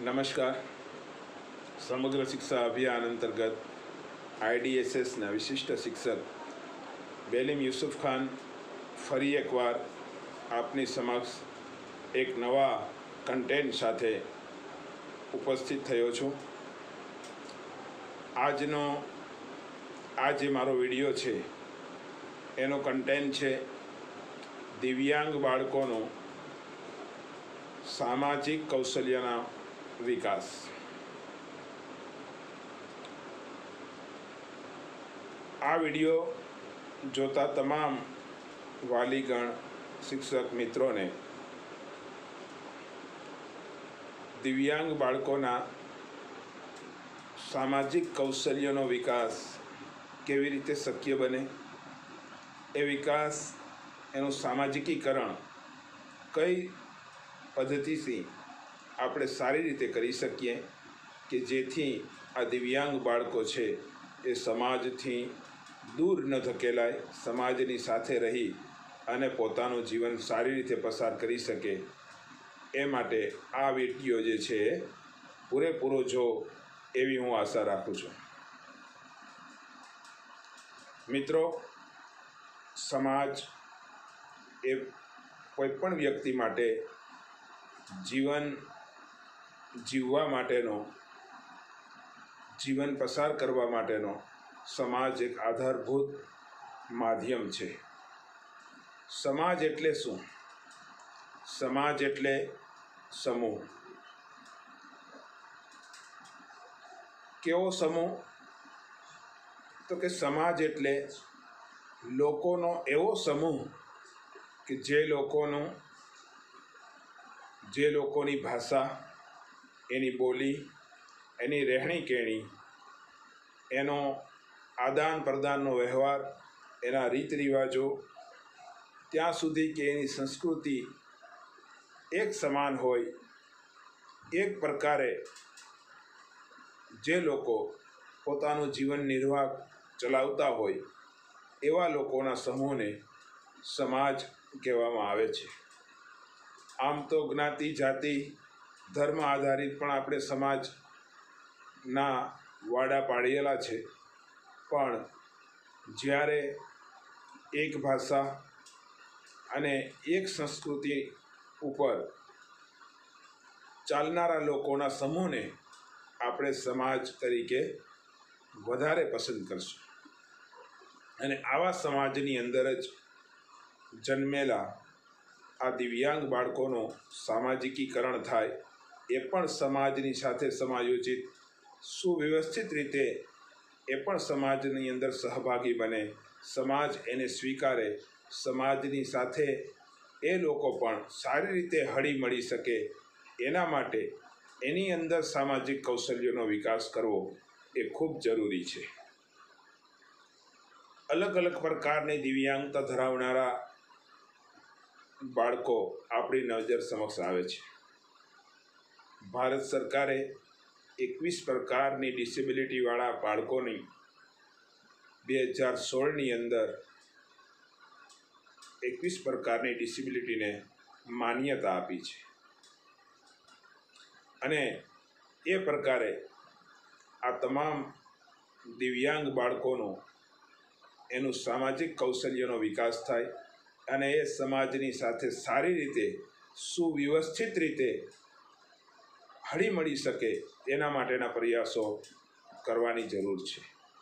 નમસ્કાર. સમગ્ર શિક્ષા અભિયાન અંતર્ગત IDSSના વિશિષ્ટ શિક્ષક બેલીમ યુસુફ ખાન ફરી એકવાર આપની સમક્ષ એક નવા કન્ટેન્ટ સાથે ઉપસ્થિત થયો છું. આ જે મારો વિડીયો છે એનો કન્ટેન્ટ છે દિવ્યાંગ બાળકોનો સામાજિક કૌશલ્યના વિકાસ. આ વિડીયો જોતા તમામ વાલીગણ શિક્ષક મિત્રોને દિવ્યાંગ બાળકોના સામાજિક કૌશલ્યનો વિકાસ કેવી રીતે શક્ય બને, એ વિકાસ એનું સામાજિકીકરણ કઈ પદ્ધતિથી આપણે સારી રીતે કરી શકીએ કે જેથી આ દિવ્યાંગ બાળકો છે એ સમાજથી દૂર ન ધકેલાય, સમાજની સાથે રહી અને પોતાનું જીવન સારી રીતે પસાર કરી શકે. એ માટે આ વિડીયો જે છે એ પૂરેપૂરો જો એવી હું આશા રાખું છું. મિત્રો, સમાજ એ કોઈપણ વ્યક્તિ માટે જીવન જીવવા માટેનો, જીવન પસાર કરવા માટેનો સમાજ એક આધારભૂત માધ્યમ છે. સમાજ એટલે શું? સમાજ એટલે સમૂહ. કેવો સમૂહ? તો કે સમાજ એટલે લોકોનો એવો સમૂહ કે જે લોકોની ભાષા, એની બોલી, એની રહેણી કહેણી, એનો આદાન પ્રદાનનો વ્યવહાર, એના રીત રિવાજો, ત્યાં સુધી કે એની સંસ્કૃતિ એક સમાન હોય. એક પ્રકારે જે લોકો પોતાનું જીવન નિર્વાહ ચલાવતા હોય એવા લોકોના સમૂહને સમાજ કહેવામાં આવે છે. આમ તો જ્ઞાતિ, જાતિ, ધર્મ આધારિત પણ આપણે સમાજના વાડા પાડેલા છે, પણ જ્યારે એક ભાષા અને એક સંસ્કૃતિ ઉપર ચાલનારા લોકોના સમૂહને આપણે સમાજ તરીકે વધારે પસંદ કરશું. અને આવા સમાજની અંદર જ જન્મેલા આ દિવ્યાંગ બાળકોનું સામાજિકીકરણ થાય, એ પણ સમાજની સાથે સમાયોજિત સુવ્યવસ્થિત રીતે એ પણ સમાજની અંદર સહભાગી બને, સમાજ એને સ્વીકારે, સમાજની સાથે એ લોકો પણ સારી રીતે હળી મળી શકે. એના માટે એની અંદર સામાજિક કૌશલ્યનો વિકાસ કરવો એ ખૂબ જરૂરી છે. અલગ અલગ પ્રકારની દિવ્યાંગતા ધરાવનારા બાળકો આપણી નજર સમક્ષ આવે છે. ભારત સરકારે 21 પ્રકારની ડિસેબિલિટીવાળા બાળકોની 2016ની અંદર 21 પ્રકારની ડિસેબિલિટીને માન્યતા આપી છે. અને એ પ્રકારે આ તમામ દિવ્યાંગ બાળકોનો એનું સામાજિક કૌશલ્યનો વિકાસ થાય અને એ સમાજની સાથે સારી રીતે સુવ્યવસ્થિત રીતે હળીમળી શકે, એના માટેના પ્રયાસો કરવાની જરૂર છે.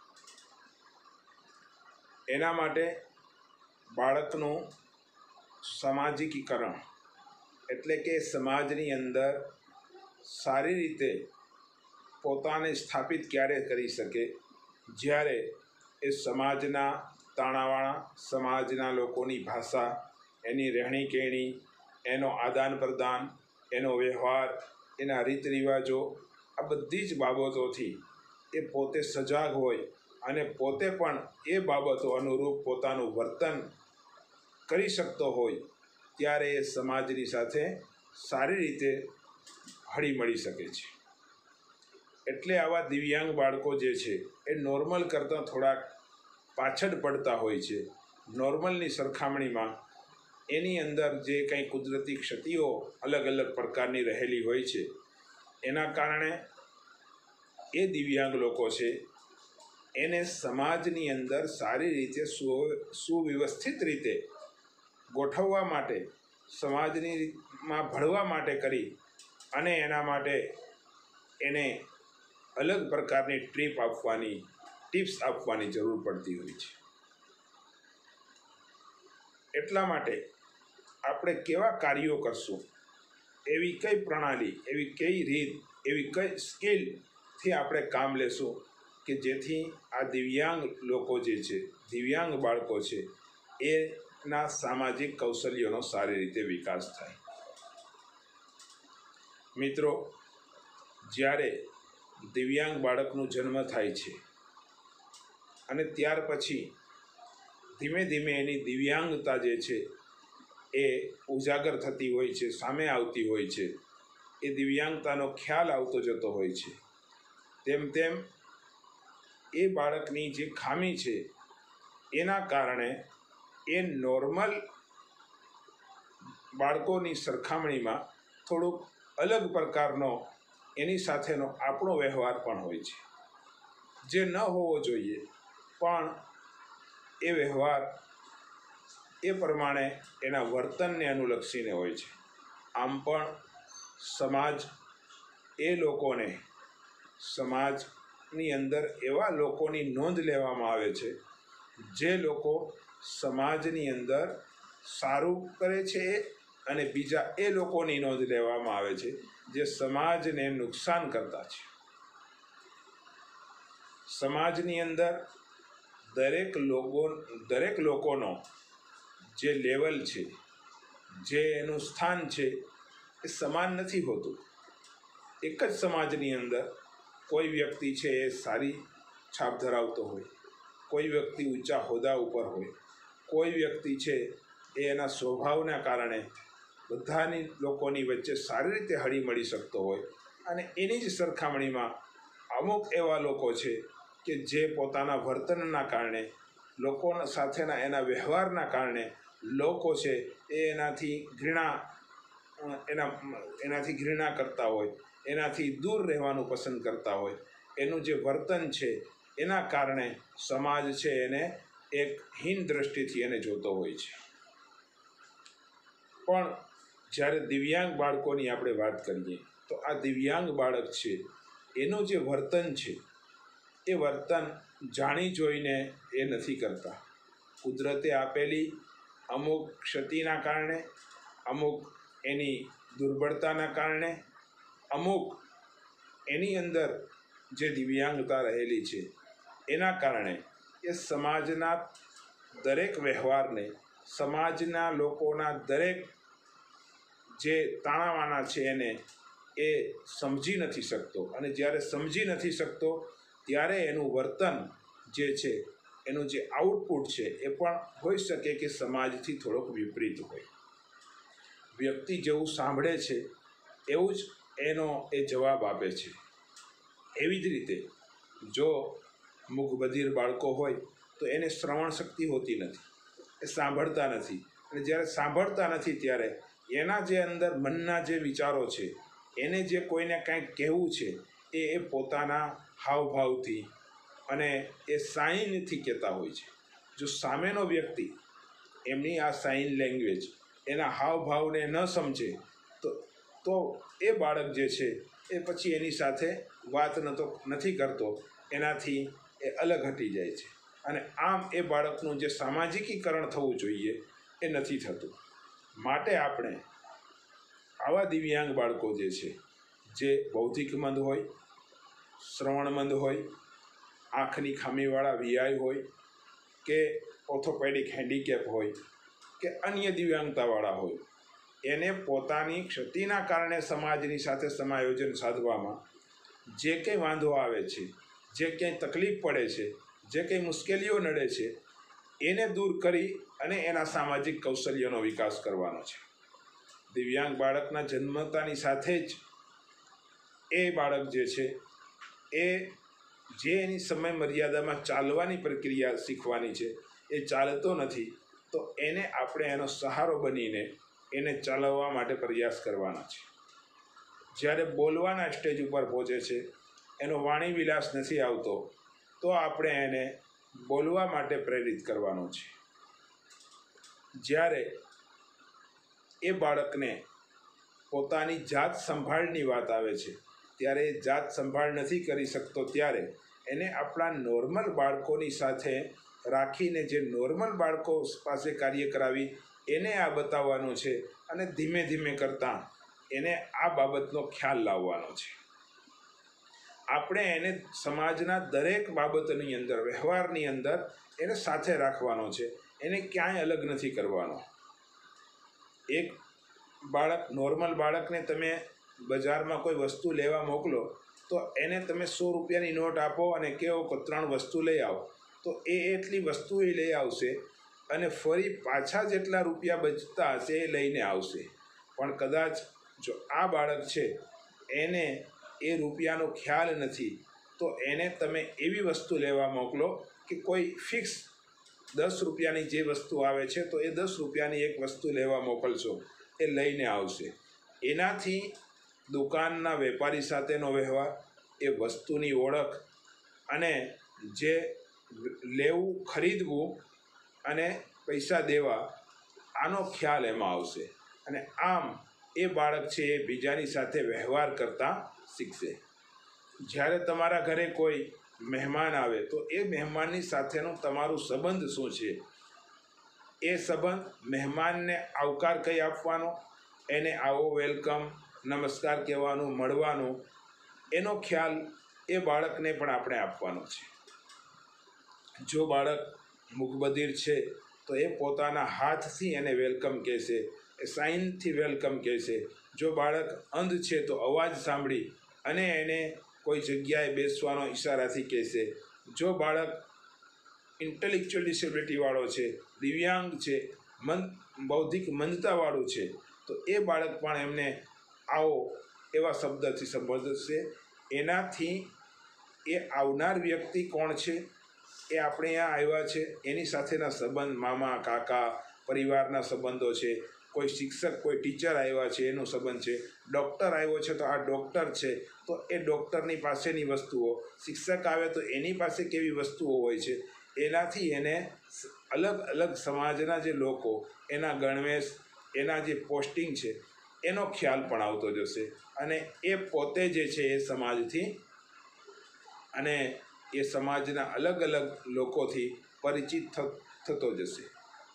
એના માટે બાળકનું સામાજિકીકરણ એટલે કે સમાજની અંદર સારી રીતે પોતાને સ્થાપિત ક્યારે કરી શકે? જ્યારે એ સમાજના તાણાવાણા, સમાજના લોકોની ભાષા, એની રહેણી કહેણી, એનો આદાન પ્રદાન, એનો વ્યવહાર, એના રીત રિવાજો, આ બધી જ બાબતોથી એ પોતે સજાગ હોય અને પોતે પણ એ બાબતો અનુરૂપ પોતાનું વર્તન કરી શકતો હોય, ત્યારે એ સમાજની સાથે સારી રીતે હળી મળી શકે છે. એટલે આવા દિવ્યાંગ બાળકો જે છે એ નોર્મલ કરતાં થોડાક પાછળ પડતા હોય છે. નોર્મલની સરખામણીમાં એની અંદર જે કંઈ કુદરતી ક્ષતિઓ અલગ અલગ પ્રકારની રહેલી હોય છે એના કારણે એ દિવ્યાંગ લોકો છે એને સમાજની અંદર સારી રીતે સુવ્યવસ્થિત રીતે ગોઠવવા માટે, સમાજમાં ભળવા માટે કરી અને એના માટે એને અલગ પ્રકારની ટિપ્સ આપવાની જરૂર પડતી હોય છે. એટલા માટે આપણે કેવા કાર્યો કરશું, એવી કઈ પ્રણાલી, એવી કઈ રીત, એવી કઈ સ્કિલથી આપણે કામ લેશું કે જેથી આ દિવ્યાંગ લોકો જે છે, દિવ્યાંગ બાળકો છે, એના સામાજિક કૌશલ્યોનો સારી રીતે વિકાસ થાય. મિત્રો, જ્યારે દિવ્યાંગ બાળકનો જન્મ થાય છે અને ત્યાર પછી ધીમે ધીમે એની દિવ્યાંગતા જે છે એ ઉજાગર થતી હોય છે, સામે આવતી હોય છે, એ દિવ્યાંગતાનો ખ્યાલ આવતો જતો હોય છે, તેમ તેમ એ બાળકની જે ખામી છે એના કારણે એ નોર્મલ બાળકોની સરખામણીમાં થોડુંક અલગ પ્રકારનો એની સાથેનો આપણો વ્યવહાર પણ હોય છે, જે ન હોવો જોઈએ, પણ એ વ્યવહાર એ પ્રમાણે એના વર્તનને અનુલક્ષીને હોય છે. આમ પણ સમાજ એ લોકોને, સમાજની અંદર એવા લોકોની નોંધ લેવામાં આવે છે જે લોકો સમાજની અંદર સારું કરે છે, અને બીજા એ લોકોની નોંધ લેવામાં આવે છે જે સમાજને નુકસાન કરતા છે. સમાજની અંદર દરેક લોકોનો જે લેવલ છે, જે એનું સ્થાન છે, એ સમાન નથી હોતું. એક જ સમાજની અંદર કોઈ વ્યક્તિ છે એ સારી છાપ ધરાવતો હોય, કોઈ વ્યક્તિ ઊંચા હોદ્દા ઉપર હોય, કોઈ વ્યક્તિ છે એ એના સ્વભાવના કારણે બધાની લોકોની વચ્ચે સારી રીતે હળી મળી શકતો હોય, અને એની જ સરખામણીમાં અમુક એવા લોકો છે કે જે પોતાના વર્તનના કારણે, લોકો સાથેના એના વ્યવહારના કારણે લોકો છે એ એનાથી ઘૃણા કરતા હોય, એનાથી દૂર રહેવાનું પસંદ કરતા હોય. એનું જે વર્તન છે એના કારણે સમાજ છે એને એક હીન દ્રષ્ટિથી એને જોતો હોય છે. પણ જ્યારે દિવ્યાંગ બાળકોની આપણે વાત કરીએ તો આ દિવ્યાંગ બાળક છે એનું જે વર્તન છે એ વર્તન જાણી જોઈને એ નથી કરતા. કુદરતે આપેલી અમુક ક્ષતિના કારણે, અમુક એની દુર્બળતાના કારણે, અમુક એની અંદર જે દિવ્યાંગતા રહેલી છે એના કારણે એ સમાજના દરેક વ્યવહારને, સમાજના લોકોના દરેક જે તાણાવાણા છે એને એ સમજી નથી શકતો, અને જ્યારે સમજી નથી શકતો ત્યારે એનું વર્તન જે છે, એનું જે આઉટપુટ છે એ પણ હોઈ શકે કે સમાજથી થોડોક વિપરીત હોય. વ્યક્તિ જેવું સાંભળે છે એવું જ એનો એ જવાબ આપે છે. એવી જ રીતે જો મૂકબધિર બાળકો હોય તો એને શ્રવણ શક્તિ હોતી નથી, એ સાંભળતા નથી, અને જ્યારે સાંભળતા નથી ત્યારે એના જે અંદર મનના જે વિચારો છે, એને જે કોઈને કાંઈક કહેવું છે એ પોતાના હાવભાવથી અને એ સાઇનથી કહેતા હોય છે. જો સામેનો વ્યક્તિ એમની આ સાઇન લેંગ્વેજ, એના હાવભાવને ન સમજે તો એ બાળક જે છે એ પછી એની સાથે વાત નથી કરતો, એનાથી એ અલગ હટી જાય છે, અને આમ એ બાળકનું જે સામાજિકીકરણ થવું જોઈએ એ નથી થતું. માટે આપણે આવા દિવ્યાંગ બાળકો જે છે, જે બૌદ્ધિકમંદ હોય, શ્રવણમંદ હોય, આંખની ખામીવાળા વીઆઈ હોય, કે ઓર્થોપેડિક હેન્ડીકેપ હોય, કે અન્ય દિવ્યાંગતાવાળા હોય, એને પોતાની ક્ષતિના કારણે સમાજની સાથે સમાયોજન સાધવામાં જે કંઈ વાંધો આવે છે, જે કંઈ તકલીફ પડે છે, જે કંઈ મુશ્કેલીઓ નડે છે, એને દૂર કરી અને એના સામાજિક કૌશલ્યનો વિકાસ કરવાનો છે. દિવ્યાંગ બાળકના જન્મતાની સાથે જ એ બાળક જે છે એ જે એની સમય મર્યાદામાં ચાલવાની પ્રક્રિયા શીખવાની છે એ ચાલતો નથી, તો એને આપણે એનો સહારો બનીને એને ચલાવવા માટે પ્રયાસ કરવાના છે. જ્યારે બોલવાના સ્ટેજ ઉપર પહોંચે છે, એનો વાણી વિલાસ નથી આવતો, તો આપણે એને બોલવા માટે પ્રેરિત કરવાનો છે. જ્યારે એ બાળકને પોતાની જાત સંભાળની વાત આવે છે, ત્યારે એ જાત સંભાળ નથી કરી શકતો, ત્યારે એને આપણા નોર્મલ બાળકોની સાથે રાખીને જે નોર્મલ બાળકો પાસે કાર્ય કરાવી એને આ બતાવવાનું છે અને ધીમે ધીમે કરતાં એને આ બાબતનો ખ્યાલ લાવવાનો છે. આપણે એને સમાજના દરેક બાબતની અંદર, વ્યવહારની અંદર એને સાથે રાખવાનો છે, એને ક્યાંય અલગ નથી કરવાનો. એક બાળક, નોર્મલ બાળકને તમે બજારમાં કોઈ વસ્તુ લેવા મોકલો તો એને તમે 100 રૂપિયાની નોટ આપો અને કહો કે 3 વસ્તુ લઈ આવો, તો એ એટલી વસ્તુ એ લઈ આવશે અને ફરી પાછા જેટલા રૂપિયા બચતા હશે એ લઈને આવશે. પણ કદાચ જો આ બાળક છે એને એ રૂપિયાનો ખ્યાલ નથી, તો એને તમે એવી વસ્તુ લેવા મોકલો કે કોઈ ફિક્સ 10 રૂપિયાની જે વસ્તુ આવે છે, તો એ 10 રૂપિયાની એક વસ્તુ લેવા મોકલશો, એ લઈને આવશે. એનાથી દુકાનના વેપારી સાથેનો વ્યવહાર, એ વસ્તુની ઓળખ અને જે લેવું, ખરીદવું અને પૈસા દેવા, આનો ખ્યાલ એમાં આવશે. અને આમ એ બાળક છે એ બીજાની સાથે વ્યવહાર કરતાં શીખશે. જ્યારે તમારા ઘરે કોઈ મહેમાન આવે તો એ મહેમાનની સાથેનું તમારું સંબંધ શું છે, એ સંબંધ, મહેમાનને આવકાર કઈ આપવાનો, એને આવો, વેલકમ, નમસ્કાર કહેવાનું, મળવાનું, એનો ખ્યાલ એ બાળકને પણ આપણે આપવાનો છે. જો બાળક મૂકબધિર છે તો એ પોતાના હાથથી એને વેલકમ કહેશે, એ સાઇનથી વેલકમ કહેશે. જો બાળક અંધ છે તો અવાજ સાંભળી અને એને કોઈ જગ્યાએ બેસવાનો ઈશારાથી કહેશે. જો બાળક ઇન્ટેલેક્ચ્યુઅલ ડિસેબિલિટીવાળો છે, દિવ્યાંગ છે, બૌદ્ધિક મંદતાવાળું છે, તો એ બાળક પણ એમને આવો એવા શબ્દથી સંબોધશે. એનાથી એ આવનાર વ્યક્તિ કોણ છે, એ આપણે અહીંયા આવ્યા છે, એની સાથેના સંબંધ, મામા, કાકા, પરિવારના સંબંધો છે, કોઈ શિક્ષક, કોઈ ટીચર આવ્યા છે એનો સંબંધ છે, ડૉક્ટર આવ્યો છે તો આ ડૉક્ટર છે, તો એ ડૉક્ટરની પાસેની વસ્તુઓ, શિક્ષક આવે તો એની પાસે કેવી વસ્તુઓ હોય છે, એનાથી એને અલગ અલગ સમાજના જે લોકો, એના ગણવેશ, એના જે પોસ્ટિંગ છે, એનો ખ્યાલ પણ આવતો જશે. અને એ પોતે જે છે એ સમાજથી અને એ સમાજના અલગ અલગ લોકોથી પરિચિત થતો જશે.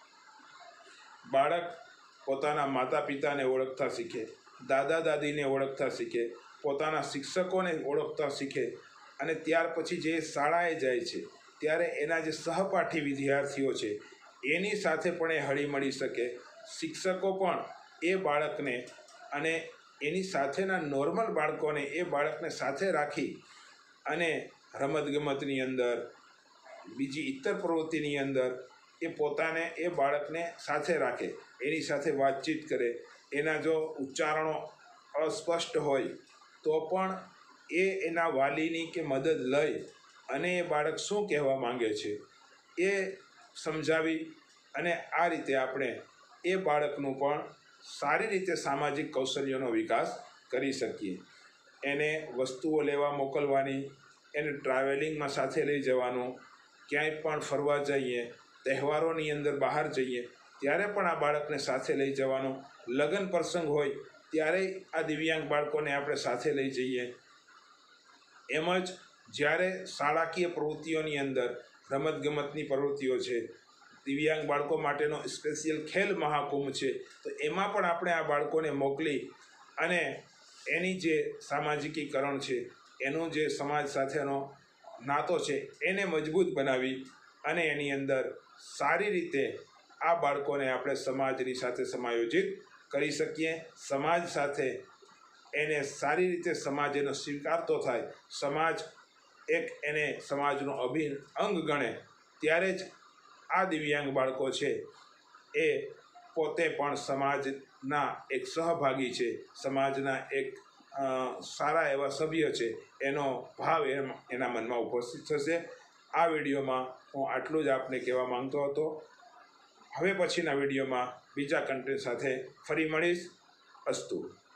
બાળક પોતાના માતા પિતાને ઓળખતા શીખે, દાદા દાદીને ઓળખતા શીખે, પોતાના શિક્ષકોને ઓળખતા શીખે, અને ત્યાર પછી જે શાળાએ જાય છે ત્યારે એના જે સહપાઠી વિદ્યાર્થીઓ છે એની સાથે પણ એ હળીમળી શકે. શિક્ષકો પણ એ બાળકને અને એની સાથેના નોર્મલ બાળકોને, એ બાળકને સાથે રાખી અને રમતગમતની અંદર, બીજી ઇતર પ્રવૃત્તિની અંદર એ પોતાને, એ બાળકને સાથે રાખે, એની સાથે વાતચીત કરે. એના જો ઉચ્ચારણો અસ્પષ્ટ હોય તો પણ એ એના વાલીની કે મદદ લઈ અને એ બાળક શું કહેવા માંગે છે એ સમજાવી, અને આ રીતે આપણે એ બાળકનું પણ સારી રીતે સામાજિક કૌશલ્યોનો વિકાસ કરી શકીએ. એને વસ્તુઓ લેવા મોકલવાની, એને ટ્રાવેલિંગમાં સાથે લઈ જવાનું, ક્યાંય પણ ફરવા જઈએ, તહેવારોની અંદર બહાર જઈએ ત્યારે પણ આ બાળકને સાથે લઈ જવાનું. લગ્ન પ્રસંગ હોય ત્યારે આ દિવ્યાંગ બાળકોને આપણે સાથે લઈ જઈએ. એમ જ જ્યારે શાળાકીય પ્રવૃત્તિઓની અંદર રમતગમતની પ્રવૃત્તિઓ છે, દિવ્યાંગ બાળકો માટેનો સ્પેશિયલ ખેલ મહાકુંભ છે, તો એમાં પણ આપણે આ બાળકોને મોકલી અને એની જે સામાજિકીકરણ છે, એનો જે સમાજ સાથેનો નાતો છે એને મજબૂત બનાવી અને એની અંદર સારી રીતે આ બાળકોને આપણે સમાજની સાથે સમાયોજિત કરી શકીએ. સમાજ સાથે એને સારી રીતે સમાજ એનો સ્વીકારતો થાય, સમાજ એક એને સમાજનો અભિન્ન અંગ ગણે, ત્યારે જ આ દિવ્યાંગ બાળકો છે એ પોતે પણ સમાજના એક સહભાગી છે, સમાજના એક સારા એવા સભ્ય છે, એનો ભાવ એના મનમાં ઉપસ્થિત થશે. આ વિડીયોમાં હું આટલું જ આપને કહેવા માંગતો હતો. હવે પછીના વિડીયોમાં બીજા કન્ટેન્ટ સાથે ફરી મળીશ. અસ્તુ.